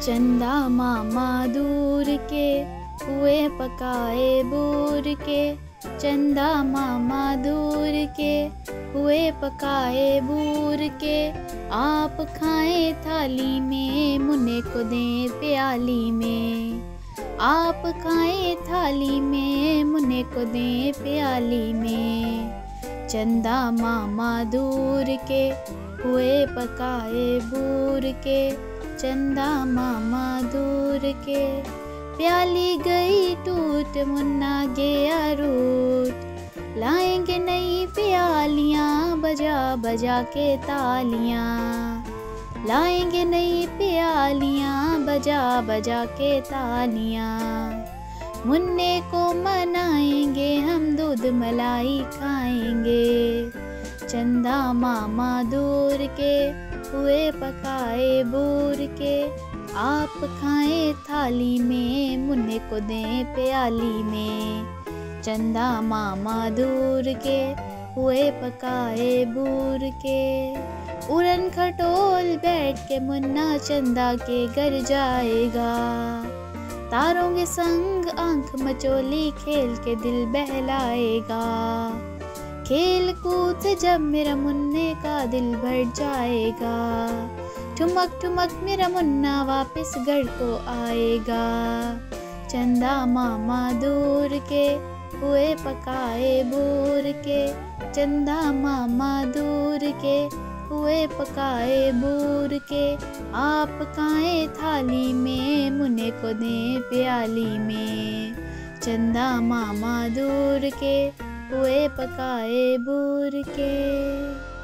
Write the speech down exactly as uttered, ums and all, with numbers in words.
चंदा मामा दूर के हुए पकाए बूर के। चंदा मामा दूर के हुए पकाए बूर के। आप खाएं थाली में मुन्ने को दें प्याली में। आप खाएं थाली में मुन्ने को दें प्याली में। चंदा मामा दूर के हुए पकाए बूर के। चंदा मामा दूर के। प्याली गई टूट मुन्ना गया रूठ। लाएंगे नई प्यालियाँ बजा बजा के तालियाँ। लाएंगे नई प्यालियाँ बजा बजा के तालियाँ। मुन्ने को मनाएंगे हम दूध मलाई खाएंगे। चंदा मामा दूर के हुए पकाए बूर के। आप खाएं थाली में मुन्ने को दें प्याली में। चंदा मामा दूर के हुए पकाए बूर के। उड़न खटोल बैठ के मुन्ना चंदा के घर जाएगा। तारों के संग आंख मचोली खेल के दिल बहलाएगा। खेल कूद से जब मेरा मुन्ने का दिल भर जाएगा। ठुमक ठुमक मेरा मुन्ना वापस घर को आएगा। चंदा मामा दूर के हुए पकाए बूर के। चंदा मामा दूर के हुए पकाए बूर के। आप खाएं थाली में मुन्ने को दें प्याली में। चंदा मामा दूर के हुए पकाए बूर के।